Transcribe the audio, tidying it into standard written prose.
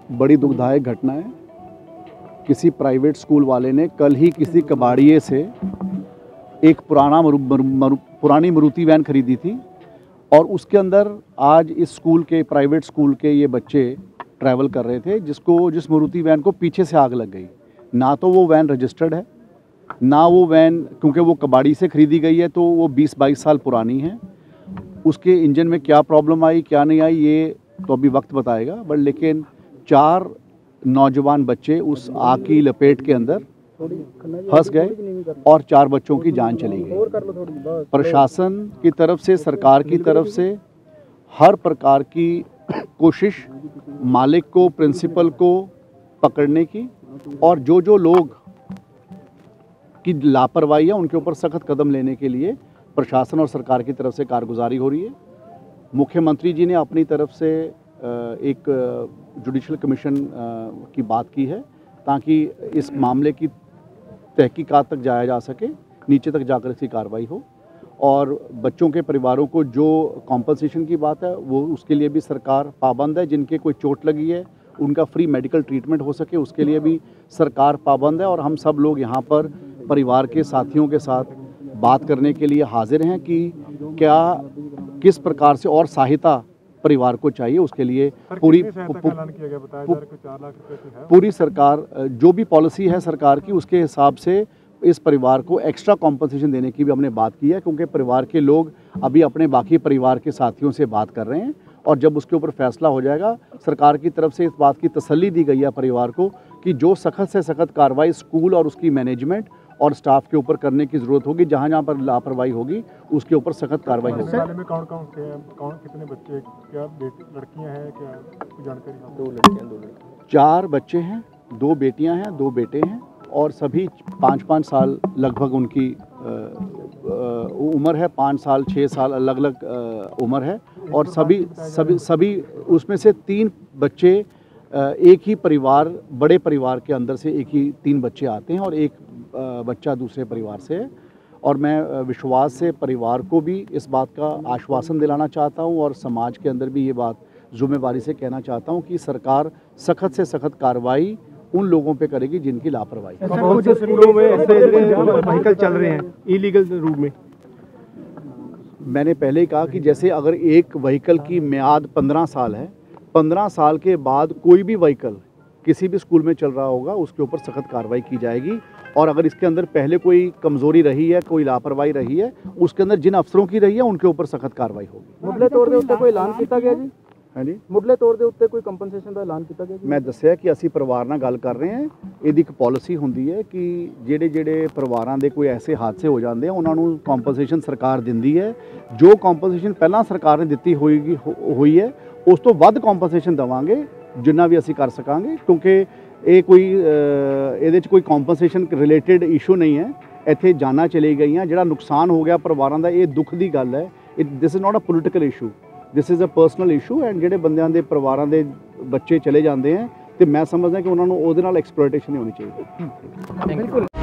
बड़ी दुखदायक घटना है। किसी प्राइवेट स्कूल वाले ने कल ही किसी कबाड़िए से एक पुरानी मारुति वैन खरीदी थी और उसके अंदर आज इस स्कूल के प्राइवेट स्कूल के ये बच्चे ट्रैवल कर रहे थे, जिस मारुति वैन को पीछे से आग लग गई। ना तो वो वैन रजिस्टर्ड है, ना वो वैन, क्योंकि वो कबाड़ी से खरीदी गई है तो वो 20-22 साल पुरानी है। उसके इंजन में क्या प्रॉब्लम आई क्या नहीं आई ये तो अभी वक्त बताएगा, बट लेकिन 4 नौजवान बच्चे उस आग की लपेट के अंदर फंस गए और 4 बच्चों की जान चली गई। प्रशासन की तरफ से, सरकार की तरफ से हर प्रकार की कोशिश मालिक को, प्रिंसिपल को पकड़ने की, और जो लोग की लापरवाही है उनके ऊपर सख्त कदम लेने के लिए प्रशासन और सरकार की तरफ से कारगुजारी हो रही है। मुख्यमंत्री जी ने अपनी तरफ से एक जुडिशल कमीशन की बात की है ताकि इस मामले की तहकीकात तक जाया जा सके, नीचे तक जाकर इसकी कार्रवाई हो, और बच्चों के परिवारों को जो कॉम्पनसेशन की बात है वो उसके लिए भी सरकार पाबंद है। जिनके कोई चोट लगी है उनका फ्री मेडिकल ट्रीटमेंट हो सके उसके लिए भी सरकार पाबंद है। और हम सब लोग यहाँ पर परिवार के साथियों के साथ बात करने के लिए हाजिर हैं कि किस प्रकार से और सहायता परिवार को चाहिए। उसके लिए पूरी सरकार, जो भी पॉलिसी है सरकार की, उसके हिसाब से इस परिवार को एक्स्ट्रा कॉम्पनसेशन देने की भी हमने बात की है, क्योंकि परिवार के लोग अभी अपने बाकी परिवार के साथियों से बात कर रहे हैं और जब उसके ऊपर फैसला हो जाएगा, सरकार की तरफ से इस बात की तसल्ली दी गई है परिवार को कि जो सख्त से सख्त कार्रवाई स्कूल और उसकी मैनेजमेंट और स्टाफ के ऊपर करने की ज़रूरत होगी। जहाँ पर लापरवाही होगी उसके ऊपर सख्त कार्रवाई होगी। कितने बच्चे, क्या लड़कियां हैं, क्या जानकारी? 2 लड़कियां 2 लड़के। 4 बच्चे हैं, 2 बेटियां हैं, 2 बेटे हैं, और सभी 5-5 साल लगभग उनकी उम्र है। 5 साल 6 साल अलग अलग उम्र है, और सभी उसमें से 3 बच्चे एक ही परिवार, बड़े परिवार के अंदर से एक ही 3 बच्चे आते हैं और एक बच्चा दूसरे परिवार से है। और मैं विश्वास से परिवार को भी इस बात का आश्वासन दिलाना चाहता हूं और समाज के अंदर भी ये बात जिम्मेवारी से कहना चाहता हूं कि सरकार सख्त से सख्त कार्रवाई उन लोगों पे करेगी जिनकी लापरवाही। बहुत से स्कूलों में ऐसे व्हीकल चल रहे हैं इलीगल रूप में। मैंने पहले ही कहा कि जैसे अगर एक व्हीकल की मियाद 15 साल है, 15 साल के बाद कोई भी व्हीकल किसी भी स्कूल में चल रहा होगा उसके ऊपर सख्त कार्रवाई की जाएगी। और अगर इसके अंदर पहले कोई कमज़ोरी रही है, कोई लापरवाही रही है, उसके अंदर जिन अफसरों की रही है उनके ऊपर सख्त कार्रवाई होगी। मुडले तौर के उत्ते कोई ऐलान किया गया जी? हाँ जी, मुडले तौर के उत्ते कोई कंपनसेशन का ऐलान किया गया? मैं दस्सिया कि ਅਸੀਂ ਪਰਿਵਾਰ ਨਾਲ ਗੱਲ ਕਰ ਰਹੇ ਹਾਂ। ਇਹਦੀ ਇੱਕ ਪਾਲਿਸੀ ਹੁੰਦੀ ਹੈ ਕਿ ਜਿਹੜੇ ਪਰਿਵਾਰਾਂ ਦੇ ਕੋਈ ਐਸੇ ਹਾਦਸੇ ਹੋ ਜਾਂਦੇ ਆ ਉਹਨਾਂ ਨੂੰ ਕੰਪਨਸੇਸ਼ਨ ਸਰਕਾਰ ਦਿੰਦੀ ਹੈ। ਜੋ ਕੰਪਨਸੇਸ਼ਨ ਪਹਿਲਾਂ ਸਰਕਾਰ ਨੇ ਦਿੱਤੀ ਹੋਈ ਹੈ ਉਸ ਤੋਂ ਵੱਧ ਕੰਪਨਸੇਸ਼ਨ ਦੇਵਾਂਗੇ ਜਿੰਨਾ ਵੀ ਅਸੀਂ ਕਰ ਸਕਾਂਗੇ, ਕਿਉਂਕਿ ਇਹ ਇਹਦੇ 'ਚ ਕੋਈ ਕੰਪਨਸੇਸ਼ਨ ਰਿਲੇਟਡ ਇਸ਼ੂ ਨਹੀਂ ਹੈ। ਇੱਥੇ ਜਾਨਾਂ ਚਲੀ ਗਈਆਂ, ਜਿਹੜਾ ਨੁਕਸਾਨ ਹੋ ਗਿਆ ਪਰਿਵਾਰਾਂ ਦਾ, ਇਹ ਦੁੱਖ ਦੀ ਗੱਲ ਹੈ। This is not a political issue, this is a personal issue. And ਜਿਹੜੇ ਬੰਦਿਆਂ ਦੇ ਪਰਿਵਾਰਾਂ ਦੇ ਬੱਚੇ ਚਲੇ ਜਾਂਦੇ ਹੈ ਤੇ ਮੈਂ ਸਮਝਦਾ ਕਿ ਉਹਨਾਂ ਨੂੰ ਉਹਦੇ ਨਾਲ ਐਕਸਪਲੋਇਟੇਸ਼ਨ ਨਹੀਂ ਹੋਣੀ ਚਾਹੀਦੀ। ਬਿਲਕੁਲ।